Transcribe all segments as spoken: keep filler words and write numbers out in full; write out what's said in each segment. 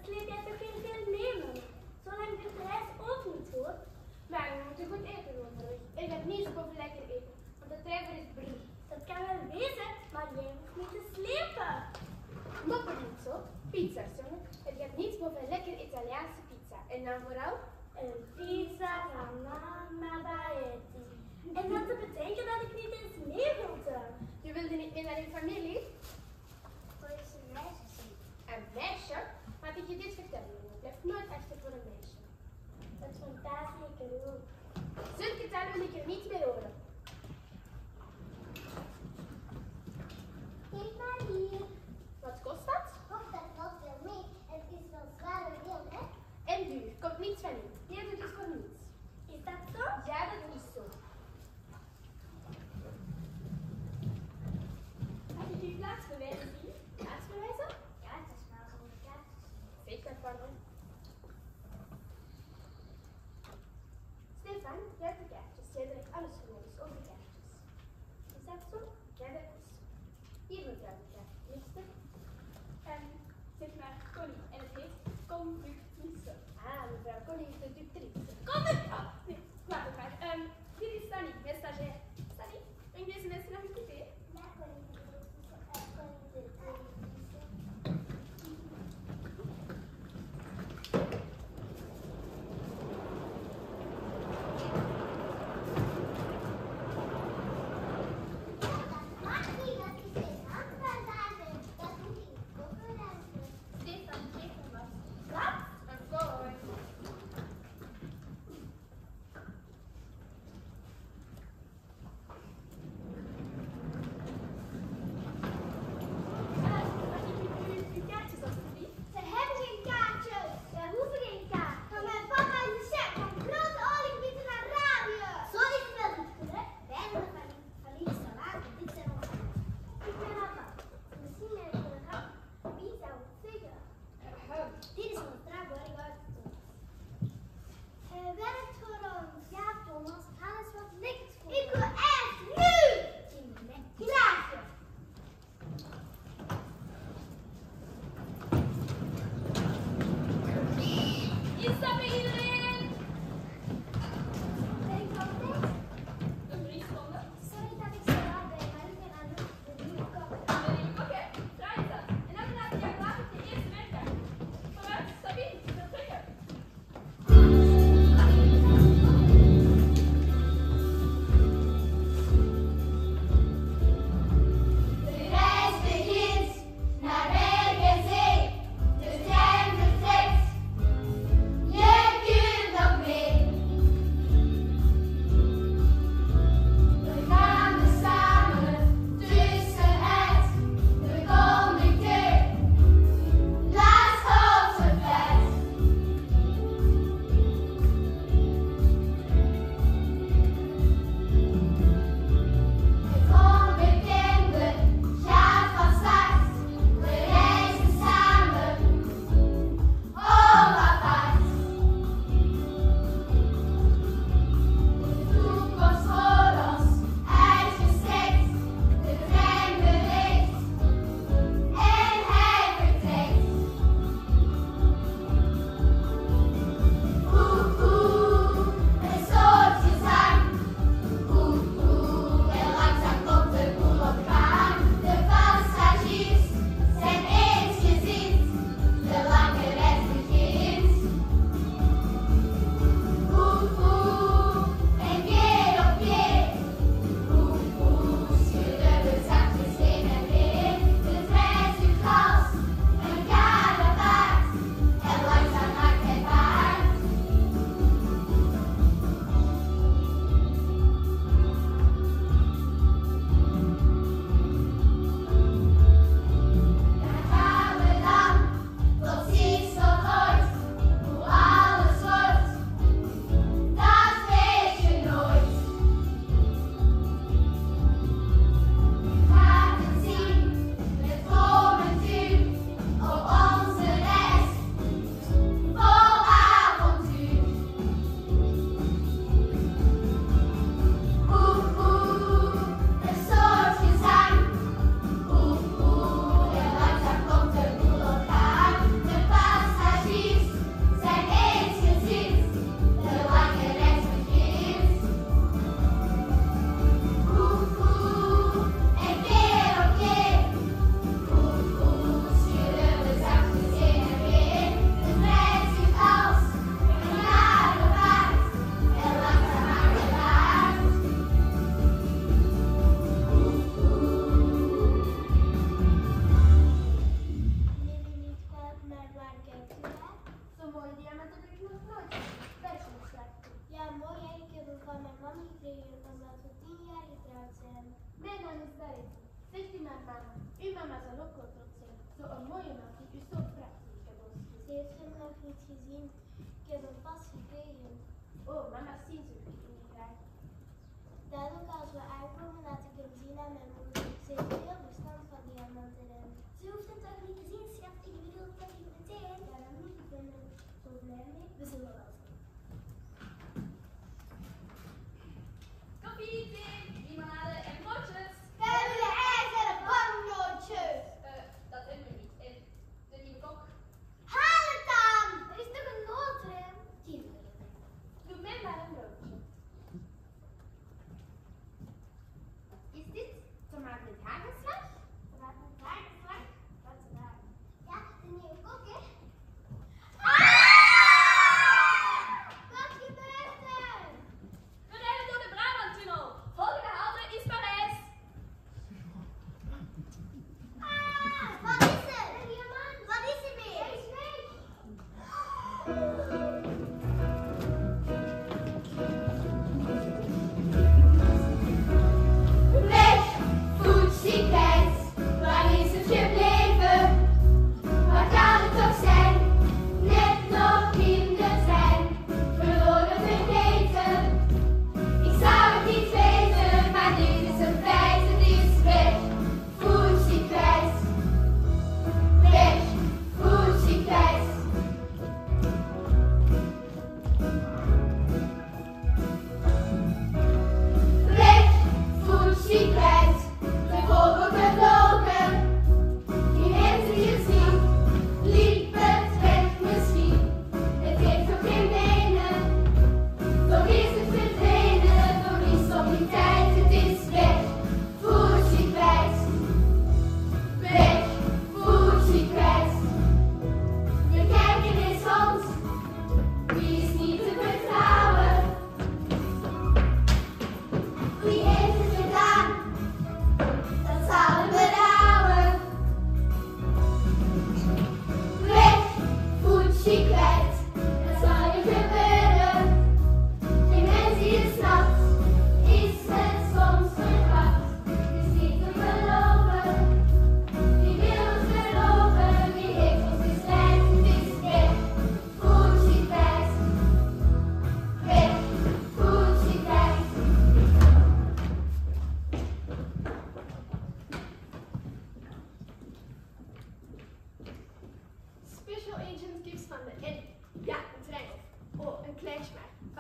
sleep jij toch geen veel nemen? Zolang de prijs ook niet hoor. Maar we moeten goed eten onderweg. Ik heb niets boven lekker eten, want de drijver is brie. Dat kan wel wezen, maar jij hoeft niet te slepen. Mopper niet zo. Pizza's, jongen. Ik heb niets boven lekker Italiaanse pizza. En dan vooral een pizza van Mama Baetti. En dan te bedenken dat ik niet eens mee wilde. Je wilde niet meer naar je familie? Voor je een meisje zien. Een meisje? Laat ik je dit vertellen, jongen. Blijf nooit achter voor een meisje. Dat is fantastisch, ik ook. Zulke taal wil ik er niet meer horen. Kijk maar hier. Wat kost dat? Och, dat valt wel mee. Het is wel zware deel, hè? En duur. Komt niets van in. Hier doet het voor niets. Is dat zo? Ja, dat is zo. Mag ik uw plaatsbewijzen zien? Plaatsbewijzen? Ja, het is wel gewoon kaartjes. Zeker, pardon. Stefan, jij hebt de kaartjes. Jij trekt alles gewoon eens over de kaartjes. Is dat zo? Ja, dat is zo. Hier mevrouw de kaart. Liefste. En zeg maar Connie. En het heet conductrice. Ah, mevrouw Connie is de ductrice. Conductrice! Ah, nee, laat het maar. Um, dit is Sunny, mijn stagiair. Sunny, breng deze mensen nog een café? Ja, kon ik de kon ik de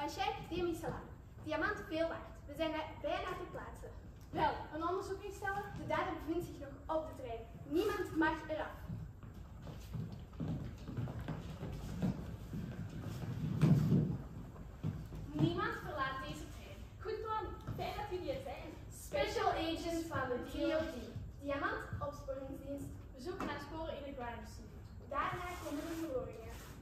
Franchise demi-salam. Diamant veel waard. We zijn er bijna ter plaatse. Wel, een onderzoek instellen. De dader bevindt zich nog op de trein. Niemand mag eraf. Niemand verlaat deze trein. Goed plan. Fijn dat jullie er zijn. Special agent van de D O D. Diamant opsporingsdienst. We zoeken naar sporen in de crime scene. Daarna komen de verhoringen.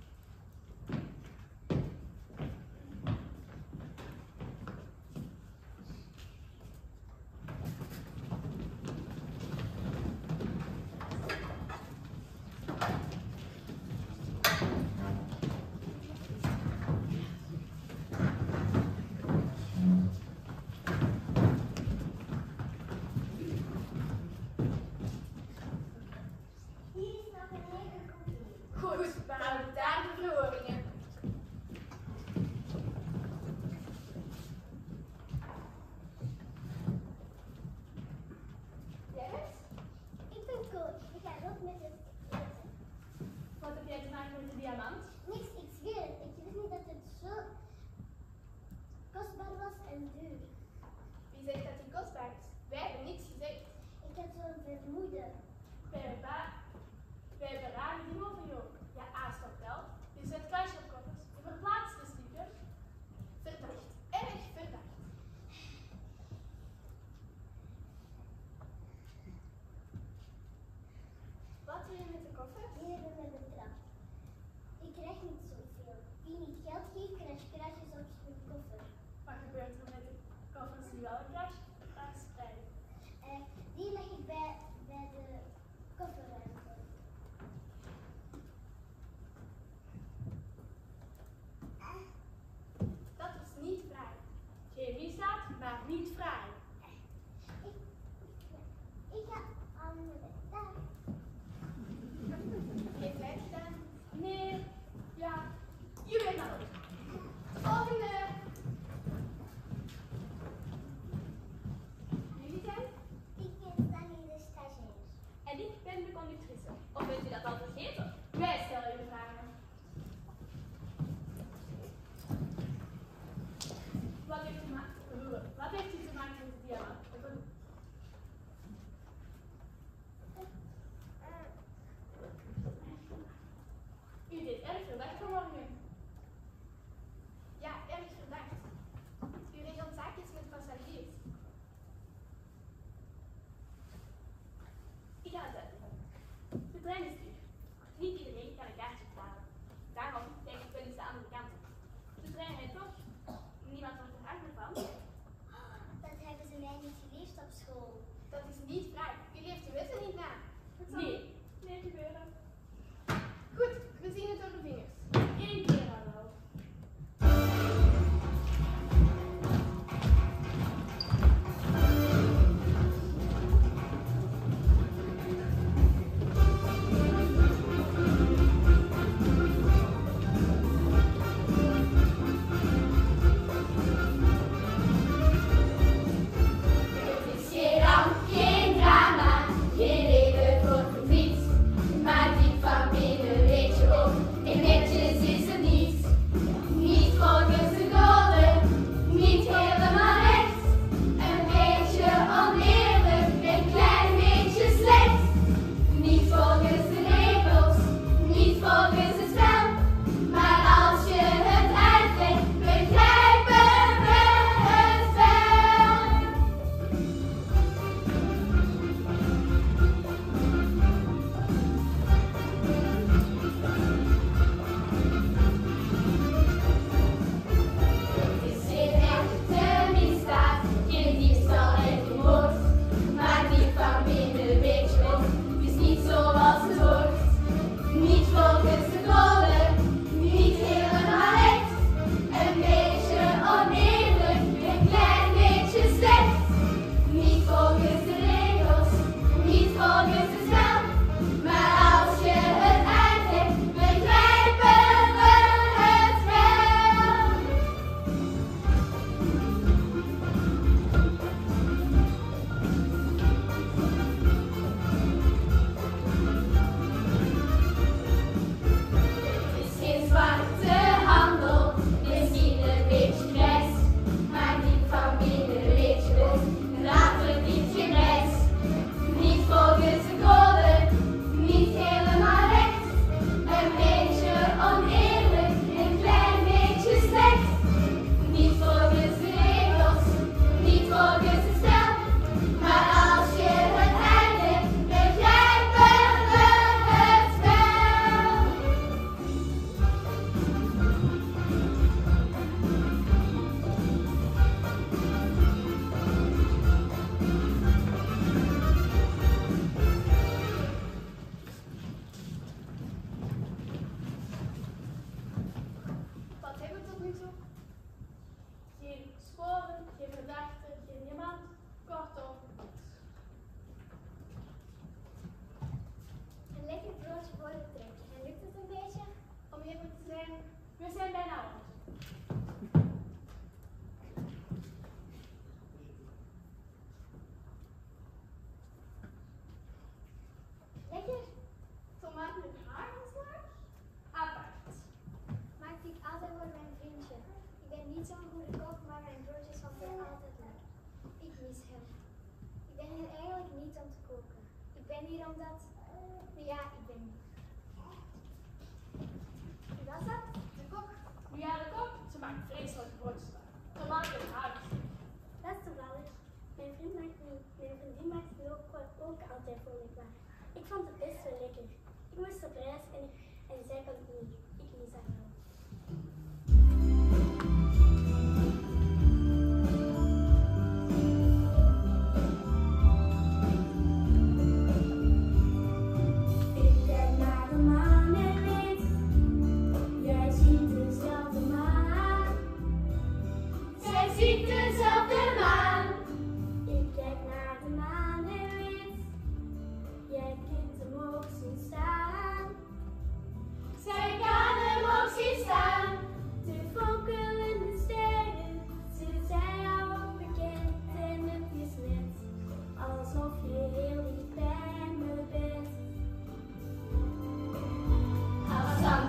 Goed, we houden daar de verhoringen. Jij bent? Ik ben coach. Ik ga ook met het eten. Wat heb jij te maken met de diamant? Niks, ik zweer het. Ik wist niet dat het zo kostbaar was en duur. Wie zegt dat die kostbaar is? Wij hebben niks gezegd. Ik had zo'n vermoeden. Wij hebben, ba- wij hebben rare dingen over jou. Ja, aanstok wel. Je zet kruisje op koffers. Je verplaatst de sticker. Verdacht. Erg verdacht. Wat doe je met de koffer? Die hebben me betrapt. Ik rijd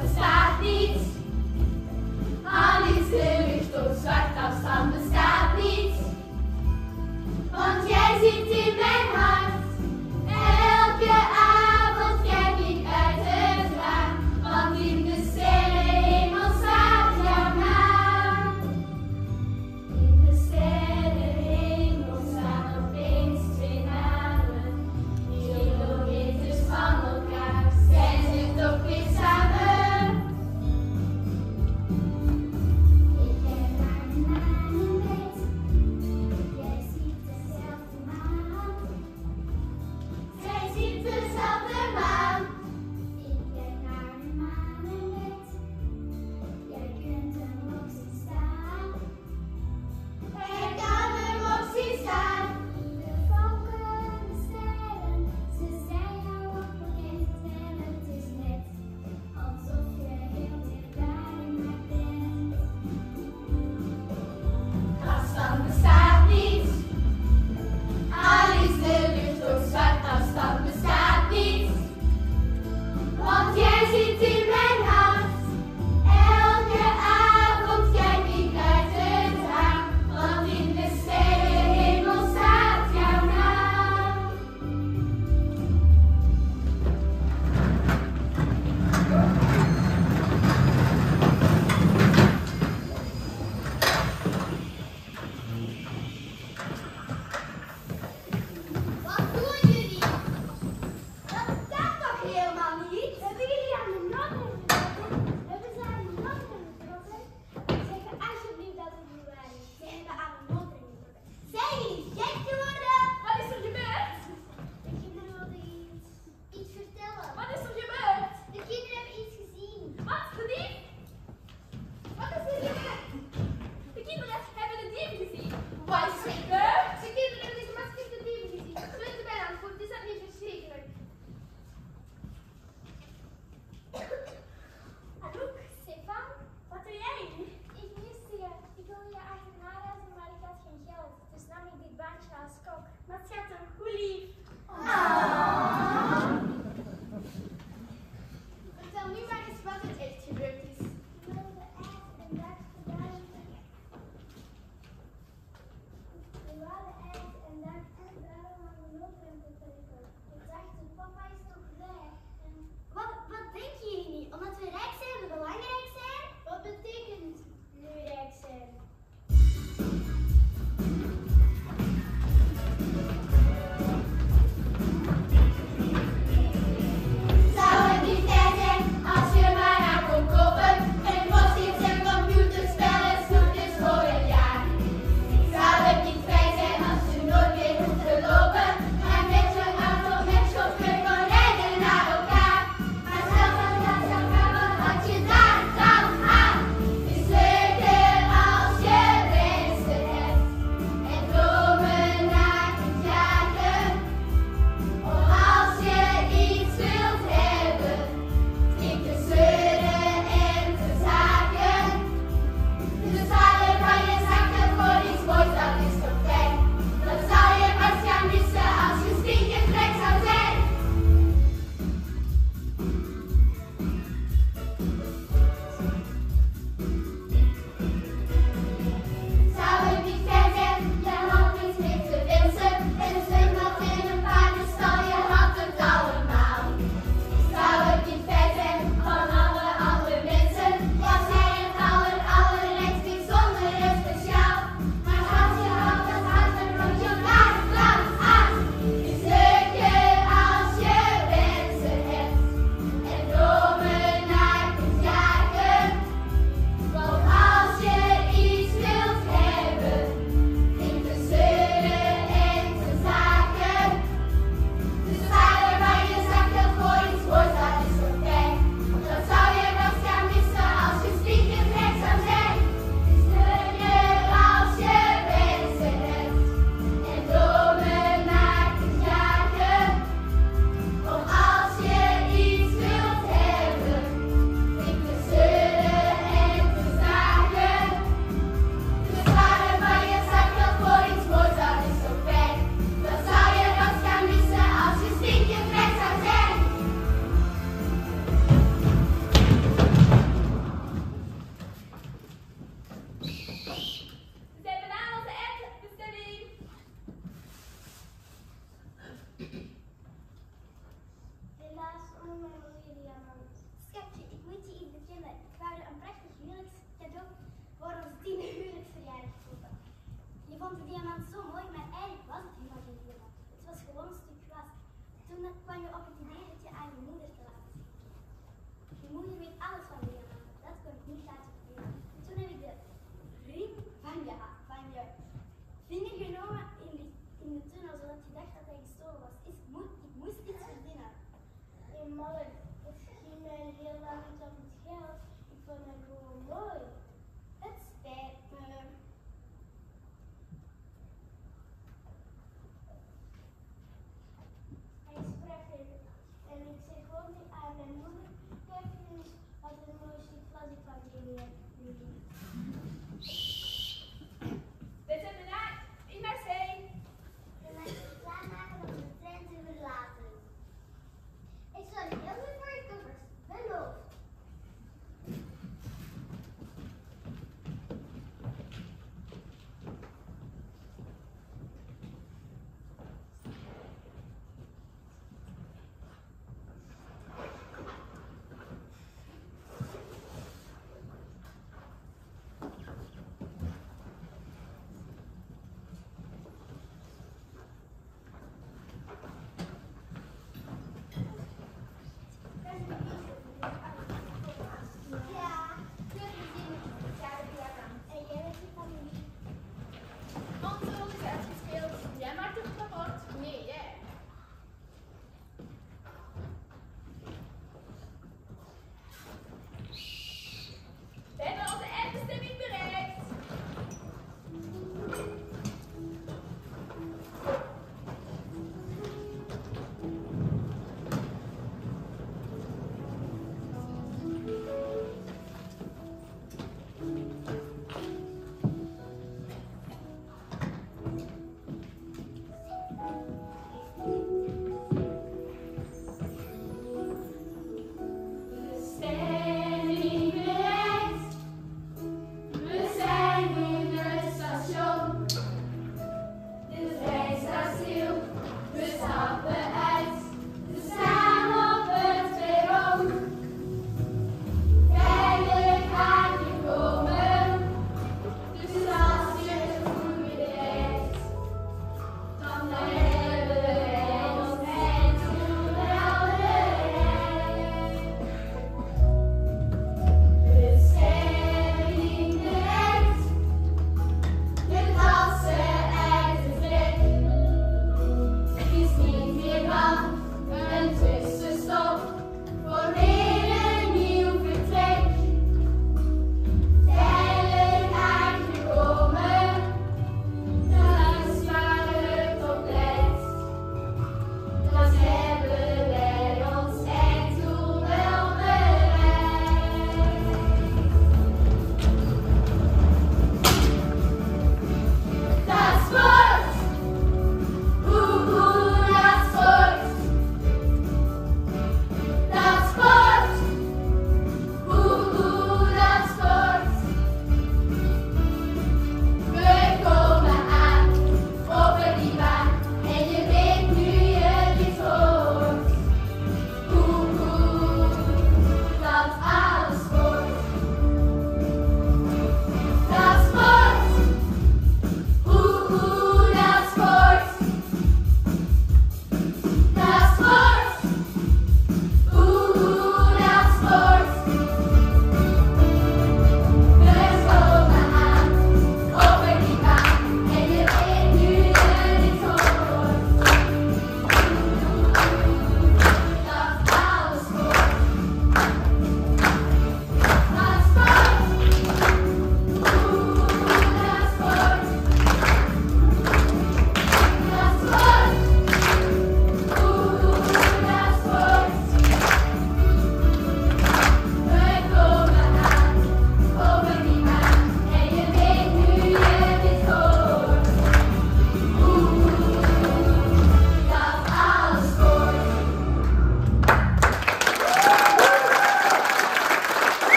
bestaat niet.